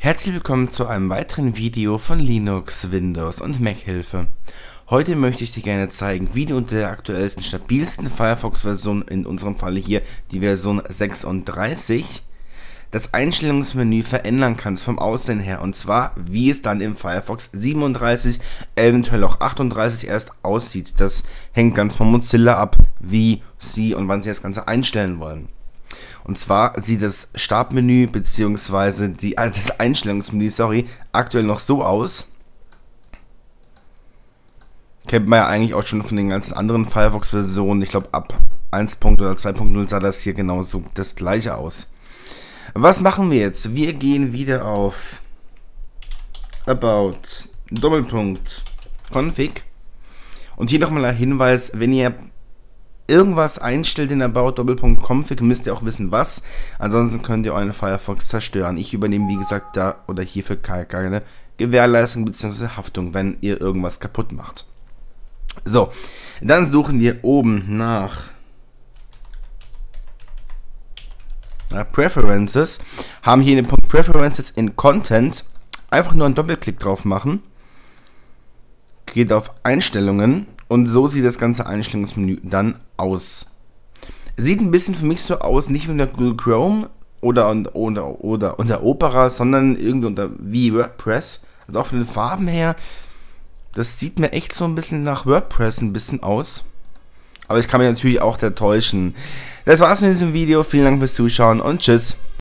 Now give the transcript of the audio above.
Herzlich willkommen zu einem weiteren Video von Linux, Windows und Mac Hilfe. Heute möchte ich dir gerne zeigen, wie du unter der aktuellsten, stabilsten Firefox-Version, in unserem Falle hier die Version 36, das Einstellungsmenü verändern kannst vom Aussehen her, und zwar wie es dann im Firefox 37, eventuell auch 38 erst aussieht. Das hängt ganz von Mozilla ab, wie sie und wann sie das Ganze einstellen wollen. Und zwar sieht das Startmenü bzw. das Einstellungsmenü, aktuell noch so aus. Kennt man ja eigentlich auch schon von den ganzen anderen Firefox-Versionen. Ich glaube ab 1. oder 2.0 sah das hier genauso das gleiche aus. Was machen wir jetzt? Wir gehen wieder auf About, Config. Und hier nochmal ein Hinweis, wenn ihr irgendwas einstellt in About, Config, müsst ihr auch wissen, was. Ansonsten könnt ihr euren Firefox zerstören. Ich übernehme, wie gesagt, da oder hierfür keine Gewährleistung bzw. Haftung, wenn ihr irgendwas kaputt macht. So, dann suchen wir oben nach Preferences, haben hier den Punkt Preferences in Content, einfach nur einen Doppelklick drauf machen, geht auf Einstellungen und so sieht das ganze Einstellungsmenü dann aus. Sieht ein bisschen für mich so aus, nicht wie unter Google Chrome oder unter Opera, sondern irgendwie unter wie WordPress, also auch von den Farben her. Das sieht mir echt so ein bisschen nach WordPress ein bisschen aus. Aber ich kann mich natürlich auch da täuschen. Das war's mit diesem Video. Vielen Dank fürs Zuschauen und tschüss.